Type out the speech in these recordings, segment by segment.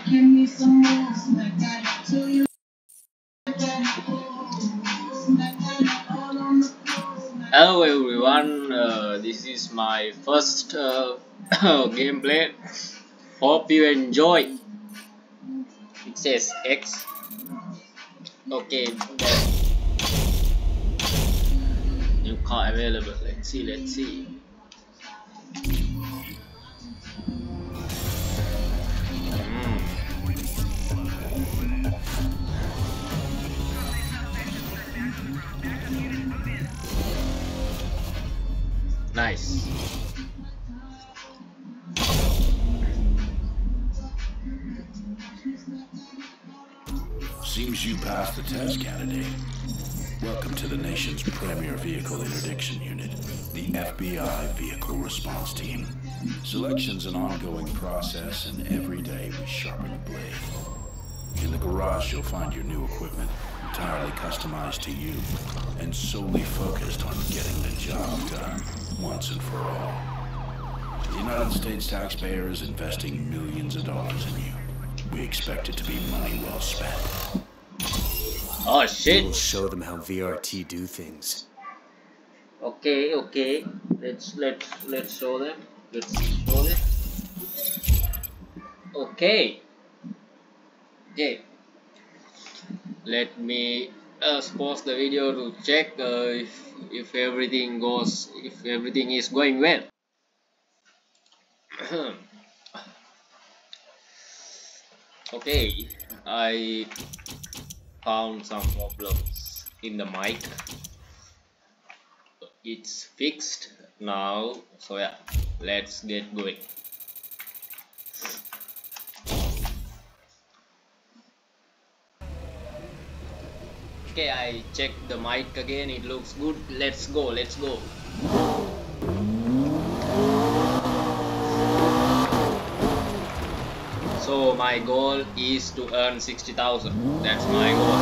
Give me some more like that till you Hello everyone, this is my first gameplay. Hope you enjoy. It says X. Okay, new car available. Let's see. Nice. Seems you passed the test, candidate. Welcome to the nation's premier vehicle interdiction unit, the FBI Vehicle Response Team. Selection's an ongoing process, and every day we sharpen the blade. In the garage, you'll find your new equipment, entirely customized to you, and solely focused on getting the job done, once and for all. The United States taxpayer is investing millions of dollars in you. We expect it to be money well spent. Oh shit! We'll show them how VRT do things. Okay. Let's show them. Okay. Let me pause the video to check if everything is going well. Okay, I found some problems in the mic. It's fixed now, so yeah, let's get going. Okay, I checked the mic again, it looks good. Let's go. So my goal is to earn 60,000. That's my goal.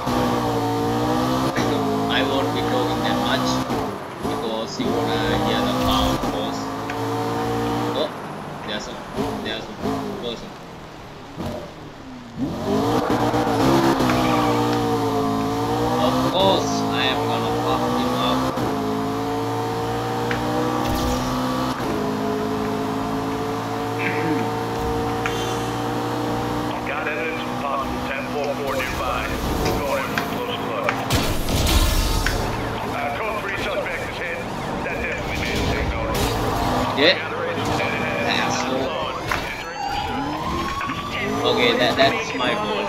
I won't be talking that much because you wanna hear the pound force. Oh, there's a person. Of course, I am gonna fuck him up. Got evidence of possible 1044 nearby. Going in for a close look. Code 3 suspect is hit. That definitely made him take notice. Yeah. Okay, that's my goal.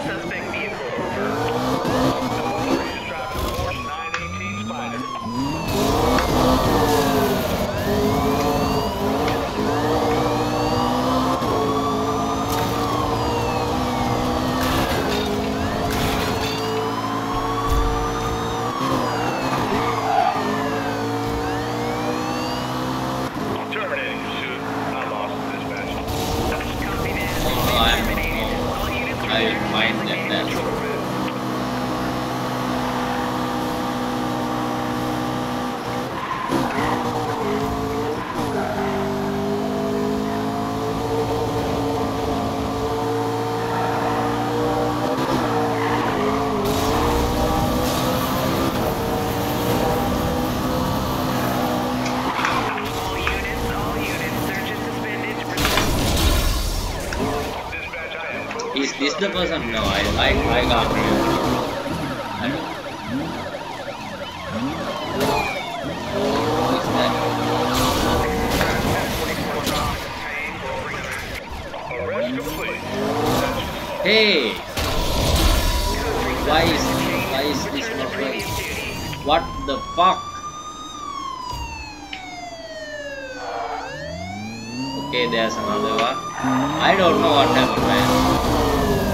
Is this the person? No, I got I don't. Who is that? Hey! Why is this not right? What the fuck? Okay, there's another one. I don't know what happened, man.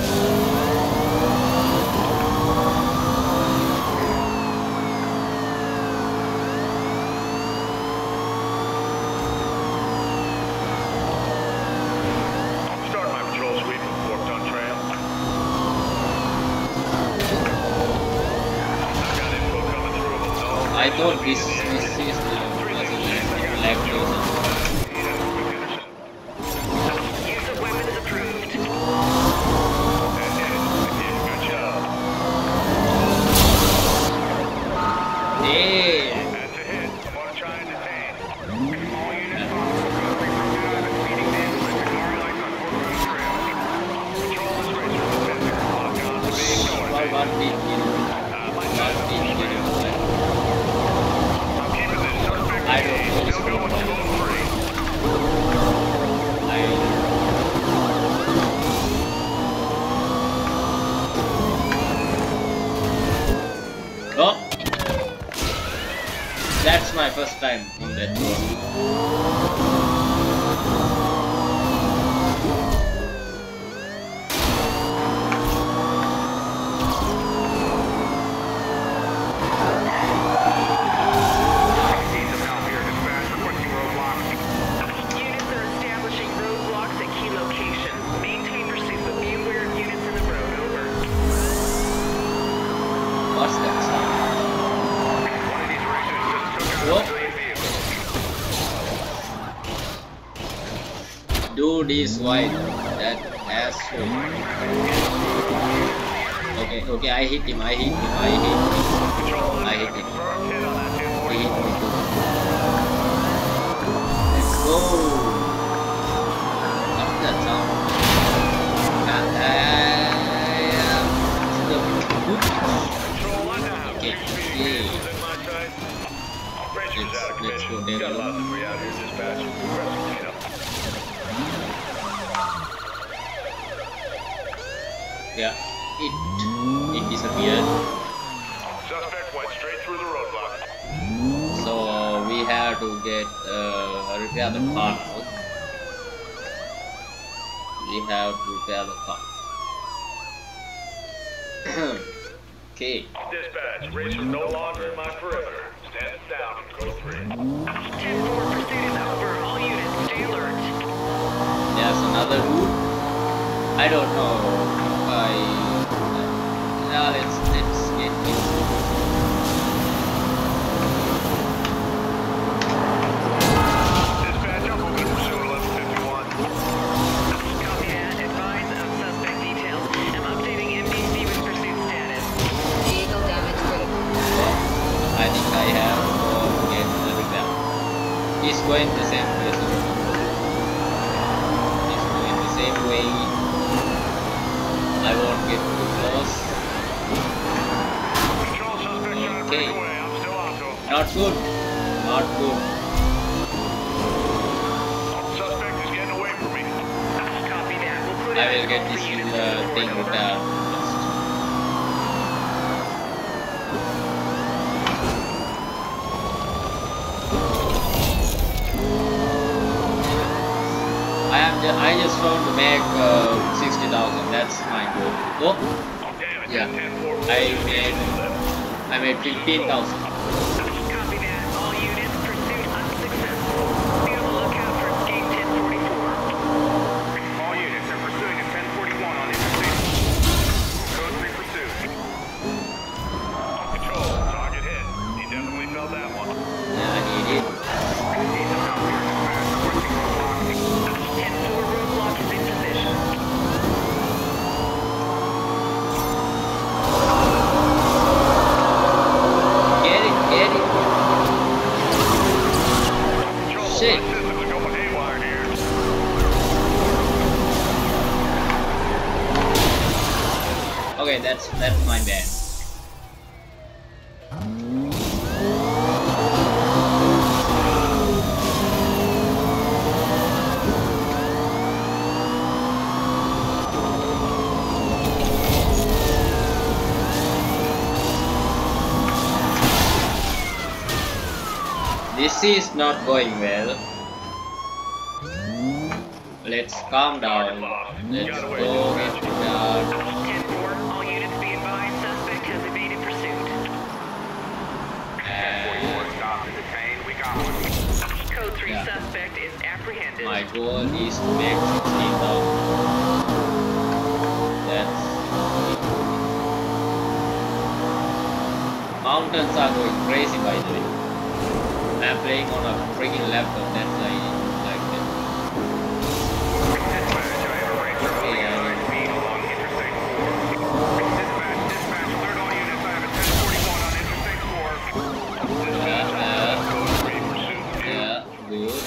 I thought this is the left person. Use of weapons approved. first time on that road. Units are establishing roadblocks at key locations. Maintain pursuit, but be aware of units in the road. Over. What's that sound? One of these racers just took out Whoa. a civilian vehicle. Dude is white. That asshole. Okay, I hit him. Control, I hit him. confirmed hit on that He 1044. hit me too. Let's go. What's that sound? Control, I now. Okay, Two speed yeah. vehicles in my sight. Racers out of Let's go commission. there. Got a lot of debris out here, dispatch. Progressive cleanup. Yeah, it disappeared. Suspect went straight through the roadblock. So we have to get repair the car now. We have to repair the car. Okay. Dispatch, racer no longer in my perimeter. Stand down on code 3. 10-4 pursuit is over. All units, stay alert. There's another route. I don't know. Now let's get it. Dispatch, I'm moving to pursuit 1151. Copy that. Advise of suspect details. I'm updating MDC with pursuit status. Vehicle damage critical. I think I have to get the repair. He's going the same way. He's going the same way. I won't get too close. Control, suspect trying to break away. I'm still onto him. Not good. Not good. Suspect is getting away from me. Copy that. We'll put I out will get all this the units thing over. repaired first. I just want to make 60,000. That's my goal. Oh, Damn it, yeah. 10-4. I made 15,000. Copy that. All units, pursuit unsuccessful. Be on the lookout for escape 1044. All units are pursuing a 1041 on interstate. Code 3 pursuit. Control, target hit. He definitely felt that one. Yeah, I need it. 10-4 roadblock is in position. Get it. Control, Shit. my systems are going haywire here. Okay, that's my bad. This is not going well. Let's calm down. Let's go get prepared. 10-4, all units be advised. Suspect has evaded pursuit. 1044 stopped and detained. We got one. Code 3 Yeah. suspect is apprehended. My goal is to make 16,000. That's mountains are going crazy, by the way. I'm playing on a freaking laptop. That's why I like that. Dispatch, I have a racer moving at 9 speed along Interstate 4. Dispatch, alert all units. I have a 1041 on Interstate 4. Dispatch, code 3 pursuit. Yeah, good.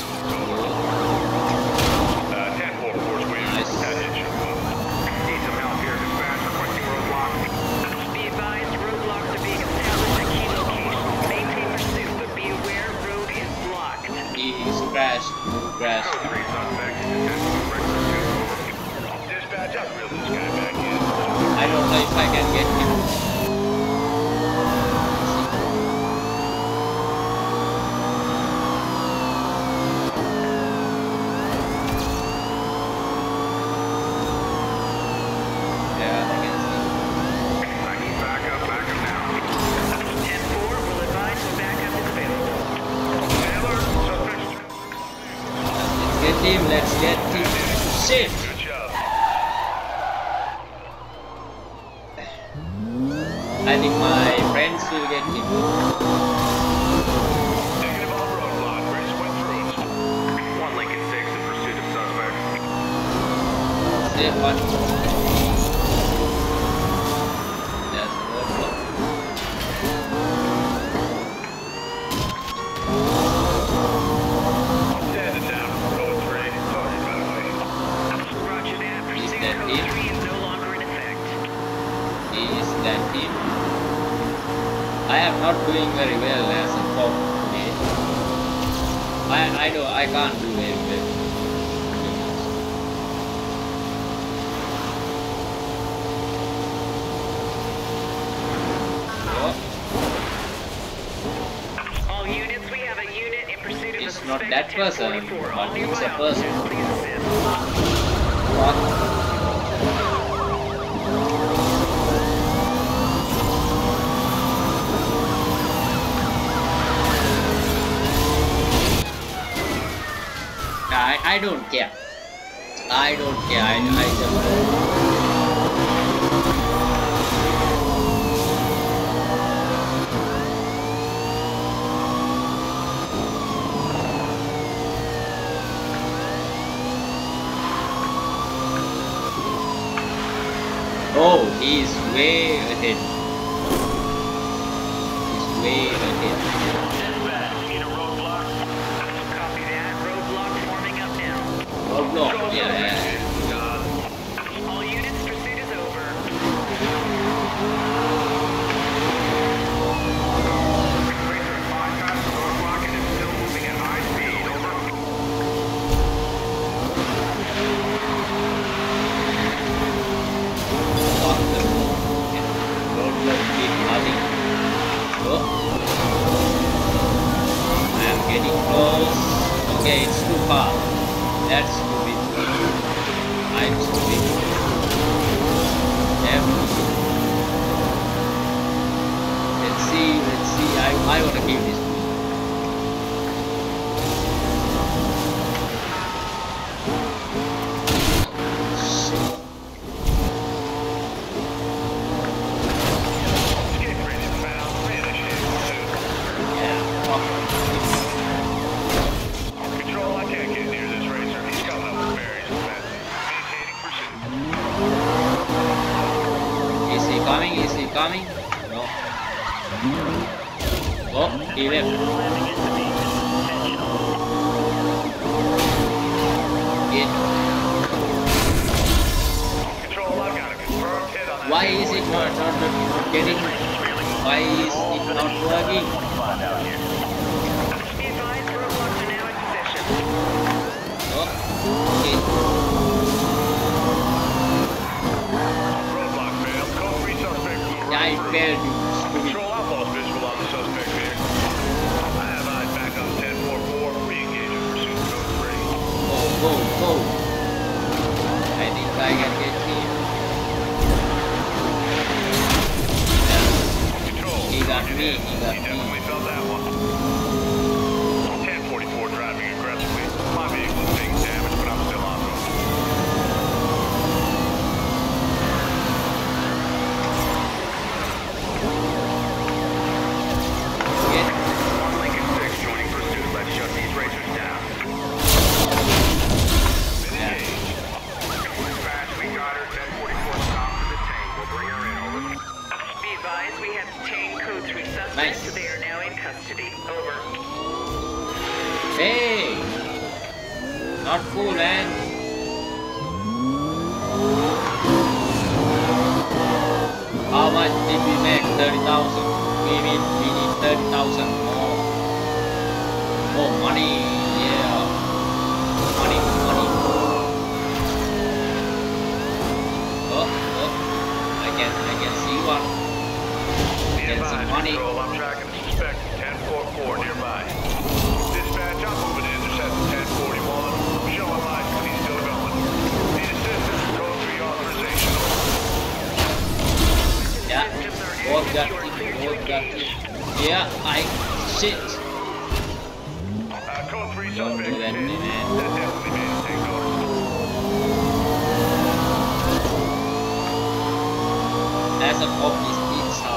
10-4, force wheel. Nice. Need some help here. Dispatch, requesting roadblock. Be advised, roadblocks are being established at key locations. Maintain pursuit, but be aware road is blocked. He's crashed. Code 3 suspect is attempting to break pursuit. Dispatch, I'll reel this guy back in. I don't know if I can get him. Shit! Good job. I think my friends will get hit. Negative on roadblock. Race went through it. 1 Lincoln 6 in pursuit of suspect. Say what? That's roadblock. Stand it down. Code 3. Sorry, by the way. Roger that. Is Pursuit that code it? 3 is no longer in effect. Is that him? I am not doing very well as a cop today. I can't do very well. All units, we have a unit in pursuit of It's the not suspect that at person, 1044. but All it's nearby a person. officers, please assist. What? I don't care. I don't care. I just. Oh, he's way ahead. He's way ahead. Need a roadblock. Copy that. Roadblock forming up now. Roadblock, yeah. All units, pursuit is over. Racer at 5 past the roadblock and is still moving at high speed. Over. Fuck the roadblock keep nothing. Oh. I am getting close. Okay, it's too far. That's stupid. I'm stupid. Let's see. I wanna keep this. Escape race found. Finish in pursuit. Yeah. Fuck. Control, I can't get near this racer. He's coming up with berries and fences. Maintaining pursuit. Is he coming? Is he coming? No. Oh, he left. It. Control, I've got a confirmed hit on that. Why is it not getting? Why is it not working? Be advised, roadblocks are now in position. Oh, okay. Roadblock failed. Code 3 suspect blew I right through. failed you, stupid. Control, I've lost visual on the suspect vehicle. I have eyes back on 1044. Re-engage in pursuit of code 3. Go. I think I can get him. Control. He got me. He definitely felt that one. 1044 driving aggressively. My vehicle is taking damage, but I'm still on road. Get. 1 Lincoln 6 joining pursuit. Let's shut these racers down. Yeah. Dispatch, we got her. 1044 stop to detain. We'll bring her in. Over. Be advised, we have detained code 3 suspects. Nice. They are now in custody. Over. Hey! Not cool, man. How much did we make? 30,000. We need 30,000 more. More money, yeah. Money. Oh, I can see one. Be Get some advised, money. Control, I'm tracking the suspect. 1044 nearby. Dispatch, I'm moving to intercept 1041. Showing lights, but he's still going. Need assistance. Code 3 authorization. Yeah. Systems are Both active. got You are cleared to it. engage. Yeah, shit. Code 3 Don't suspect do that to me, detained. man. That definitely made us take notice. a cop is pizza.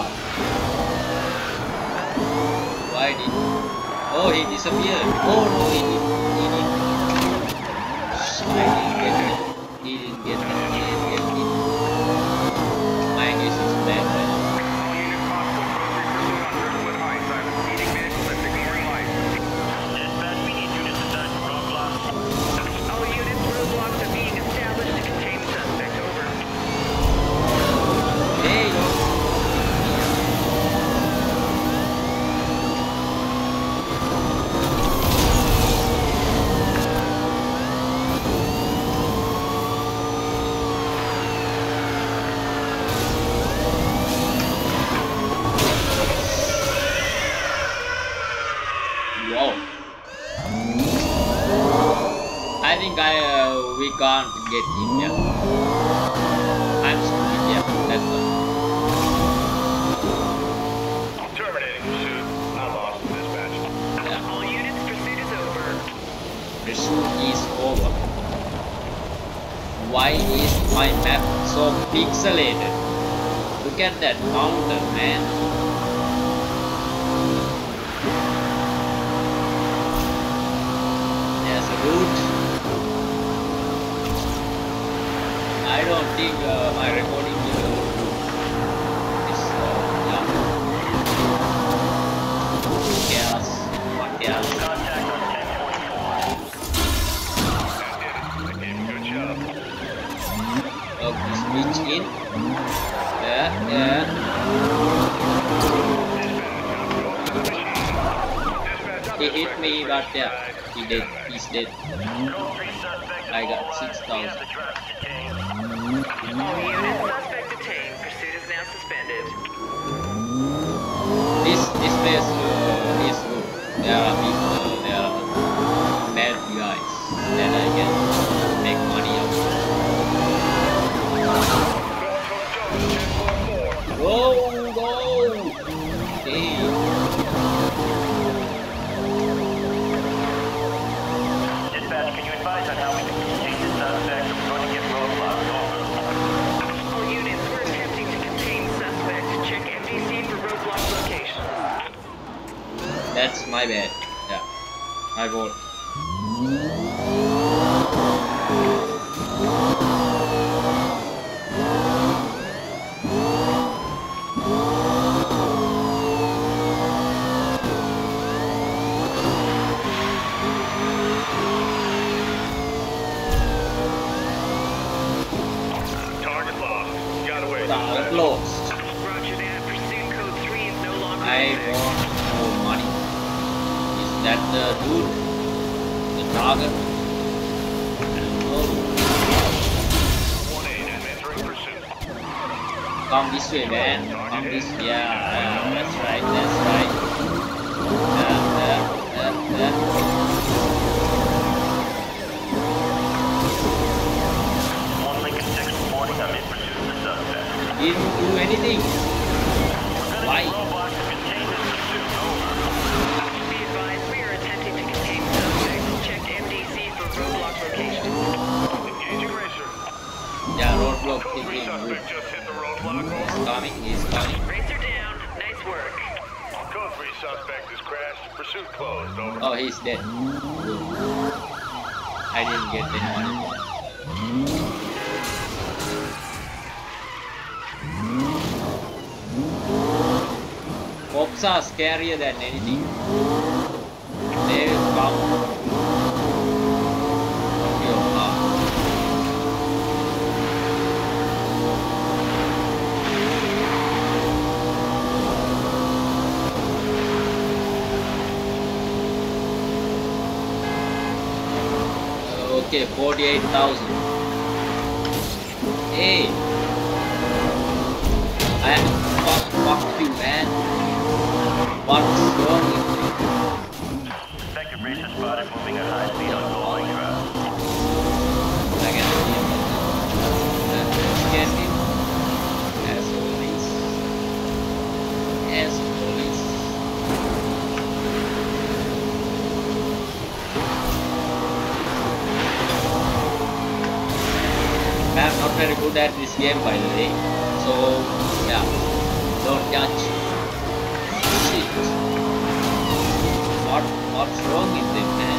Why did? Oh, he disappeared. Oh no, he didn't. I didn't get it. He didn't get it. My English is bad. All units hostile. Code 3 pursuit on Driftwood Heights. I have a speeding vehicle that's ignoring lights. Dispatch, we need units assigned to roadblocks. All units, roadblocks are being established to contain suspect. Over. Hey. Wow. I think we can't get in here. I'm stupid, yeah, that's all. Terminating pursuit. Not lost in dispatch. Yeah. All units, pursuit is over. Pursuit is over. Why is my map so pixelated? Look at that mountain, man. There's a route. I don't think my recording will do this. Yeah. Chaos. What chaos? Contact on 1044. That did it. I gave him a good job. Okay, switch in. Yeah. He hit me, but yeah, he's dead. Code 3 suspect. I got 6,000. All units, suspect detained. Pursuit is now suspended. This place is good. There are people, there are bad guys that I can make money out of. Go! Hey. Dispatch, can you advise on how we can contain this suspect? We're going to get roadblocks. Over. All units, we're attempting to contain suspect. Check MDC for roadblock location. That's my bad. Yeah. My fault. Target lost. Got away. Target lost. Roger that. Pursuit code 3 is no longer I in effect. want more money. Is that the dude? The target? Oh, 1-8 and entering pursuit. come this way, man. Come this way. Yeah, that's right. That's right. One Lincoln 6 reporting. I'm in pursuit of the suspect. Didn't do anything. Why? Roadblocks to contain this pursuit. Over. Be advised, we are attempting to contain suspect. Check MDC for roadblock location. Engaging racer. Yeah, roadblock Code 3 is good. suspect just hit the roadblock. He's Over. coming. He's coming. Racer down. Nice work. Code 3 suspect is crashed. Pursuit closed. Over. Oh, he's dead. Good. I didn't get any money. Cops are scarier than anything. They will come to your house. Okay, 48,000. Hey, fuck you, man. What's wrong with you? Detective racer spotted moving at high speed on glowing track. I can see him. Scan him. As police. As police. I'm not very good at this game, by the way. So yeah, don't judge. Shit. What's wrong with them, man?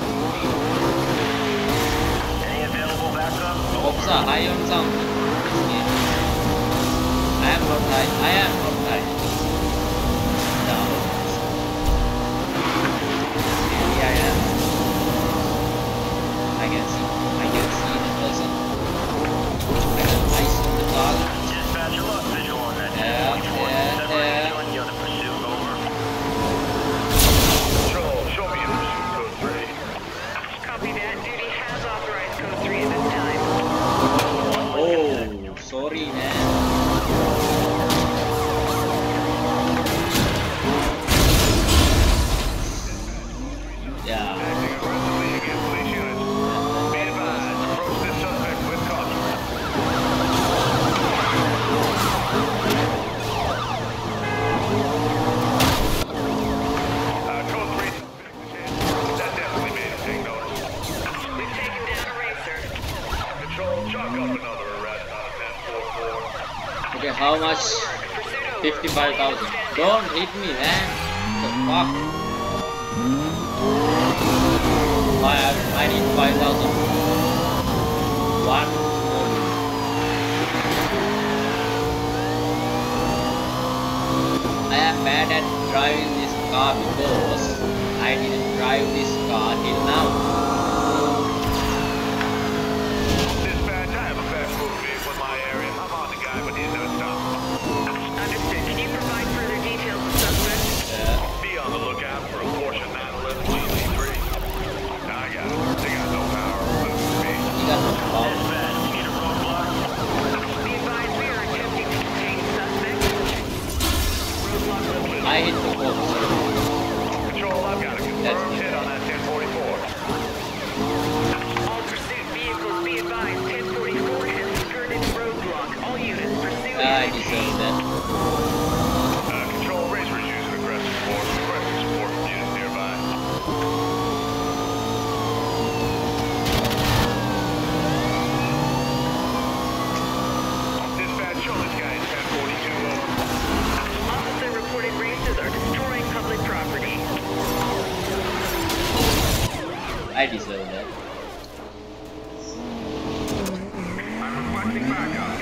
Any available backup? Hopes are high on something. This game. I am not high. I am not high. Down. Maybe I am. I can see the person. I can ice on the target. Dispatch, you lost visual on that. Yeah. Join you on the pursuit, over. Control, show me in pursuit code 3. Copy that. Duty has authorized code 3 at this time. Oh, sorry, man. Yeah. Acting aggressively against police units. Be advised, approach this suspect with caution. Code 3. That definitely made him take notice. We've taken down a racer. Control, chalk up another arrest on 10-4-4. Okay, how much? Pursuit over. 55,000. Don't hit me, man. The fuck? I need 5,000. One more. I am bad at driving this car because I didn't drive this car till now. Dispatch, I have a fast moving vehicle in my area. I'm on the guy, but he's not stopping. Understood. Can you provide further details of suspect? Be on the lookout for a Porsche 911 GT3. I got it. They got no power or moving speed. You got no power. Dispatch, you need a roadblock? Be advised we are attempting to detain suspect. Roadblock located. I hit the box. Control, I've got a confirmed hit on that 1044. All pursuit vehicles be advised 1044 has skirted roadblock. All units pursue. I deserve that. Control, Razor's using aggressive force. Requesting support from units nearby. Dispatch, show this guy in 1042 over. Officer reported racers are destroying public property. I deserve that. I'm requesting backup.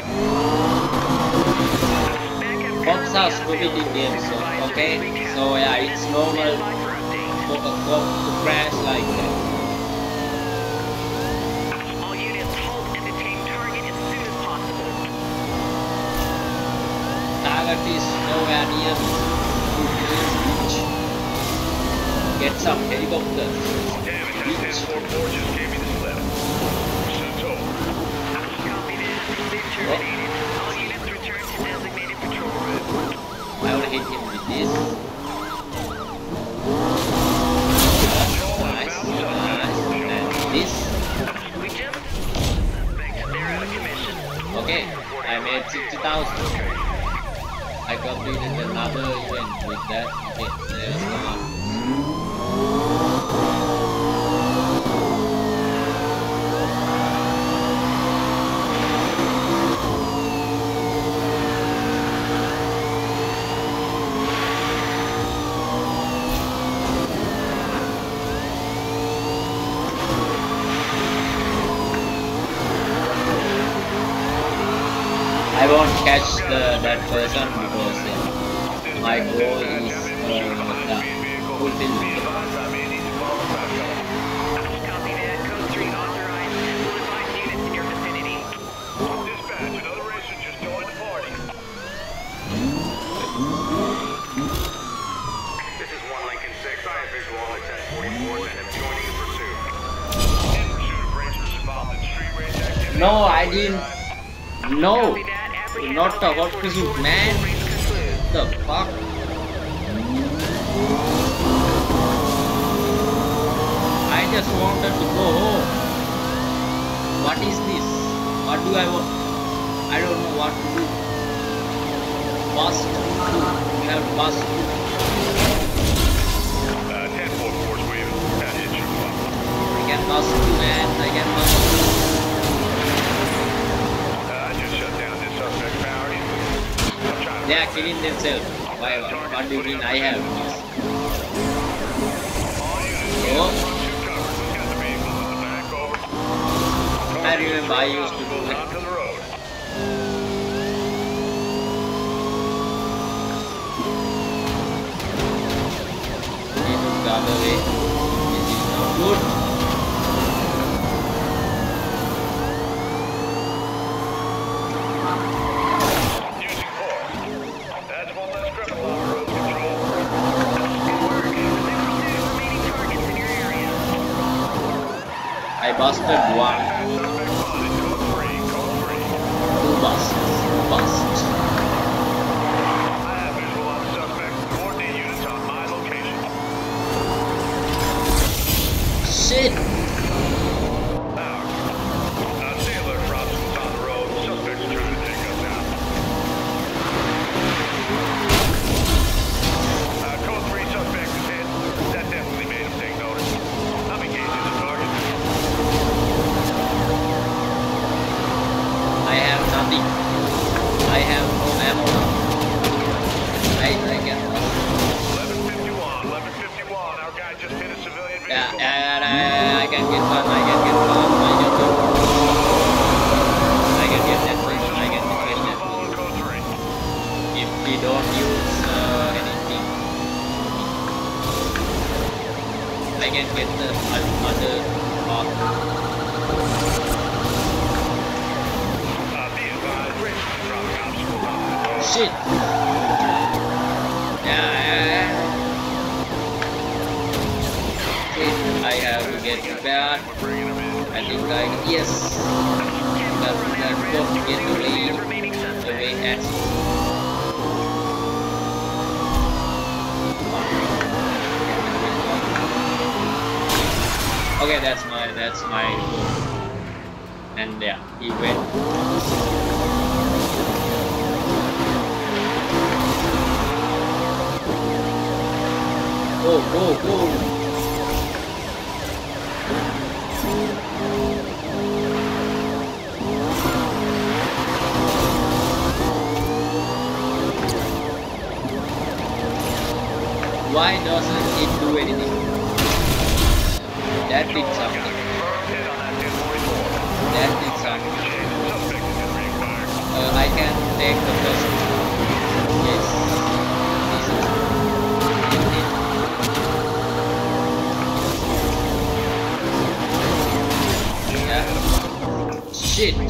Backup Cops are currently stupid in unavailable. games, so, Supervisors okay? recap. So yeah, it's normal Stand by for update. for a cop to crash like that. All units halt and detain target as soon as possible. Target is nowhere near me. Get some helicopters. Damn it, that 1044 just gave me the slip. Pursuit's over. Copy that. Pursuit terminated. All units return to designated patrol route. I will hit him with this. Nice, nice. And this. We jumped. Suspect, they're out of commission. Okay, I made 60,000. I completed another event with that. Okay, there's the I won't catch that person because my goal is fulfilled. Copy that. Code 3 authorized. We'll advise units in your vicinity. Dispatch, another racer just joined the party. This is 1 Lincoln 6. I have visual on the 1044 and am joining the pursuit. In pursuit of racers involved in street race activity. No, I didn't. No, Copy that. Apprehend not all a hot pursuit, 1044 man. until race concludes. The fuck? I just wanted to go home. What is this? What do I want? I don't know what to do. Bust. We have bust. 1044's waving. That hit you up. I can bust too, man. I can bust too. I just shut down this suspect's power. He's They are killing themselves. Why? What do you mean I have this? Oh, I remember I used to do it. They took the other way. This is not good. I busted one. Two busts. Bust. Shit! I have nothing. I have no ammo. I get lost. 1151. Our guy just hit a civilian vehicle. Yeah, I can get one. I can get one. I can get that one. I can get that one. If we don't use anything, I can get the other part. Shit! Yeah. Shit, I have to get back. I think yes. Let's go get away at. Okay, that's my goal. And yeah, he went. Go. Why doesn't it do anything? That did something. I can take the first. Yes. Shit!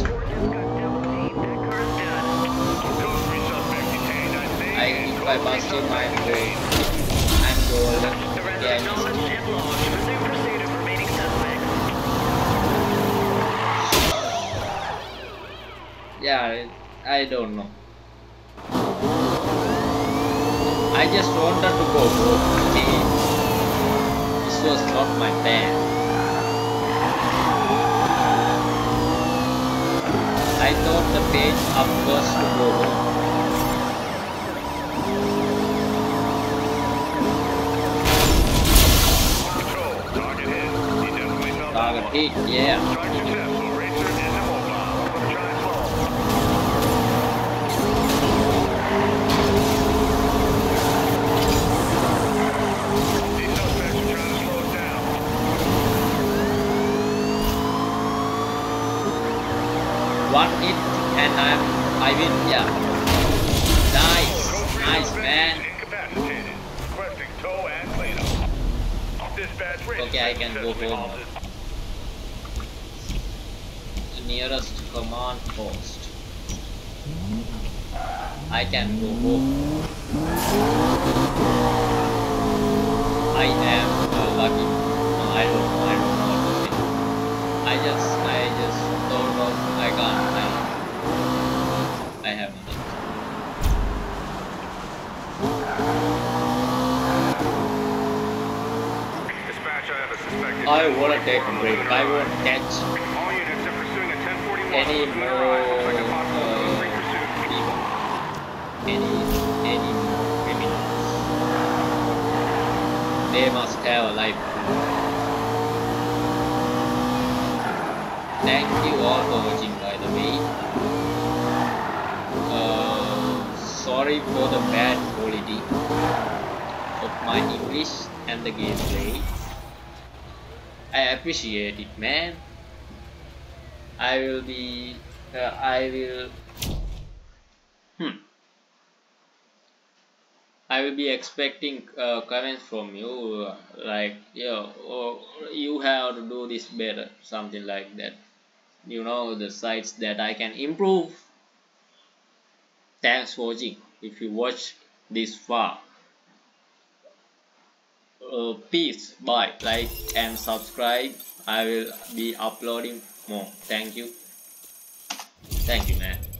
If I bust in my goal, I'm golden. Yeah, yeah, I don't know. I just wanted to go home. Okay. This was not my plan. I thought the page up was to go home. Target hit, yeah. One hit and I win, yeah. Nice man. Okay, I can go home. The nearest command post. I can go home. I am lucky. No, I don't know what to say. I just thought of I can't. I have nothing. Dispatch, I have a suspected. I wanna take a break. I won't catch All units are pursuing a 1041. any more people. Any criminals. They must have a life. Thank you all for watching, by the way. Sorry sorry for the bad quality of my English and the gameplay. I appreciate it, man. I will be I will be expecting comments from you, like, yo, or you have to do this better, something like that. You know, the sites that I can improve. Thanks for watching. If you watch this far, peace, bye, like and subscribe. I will be uploading more. Thank you, man.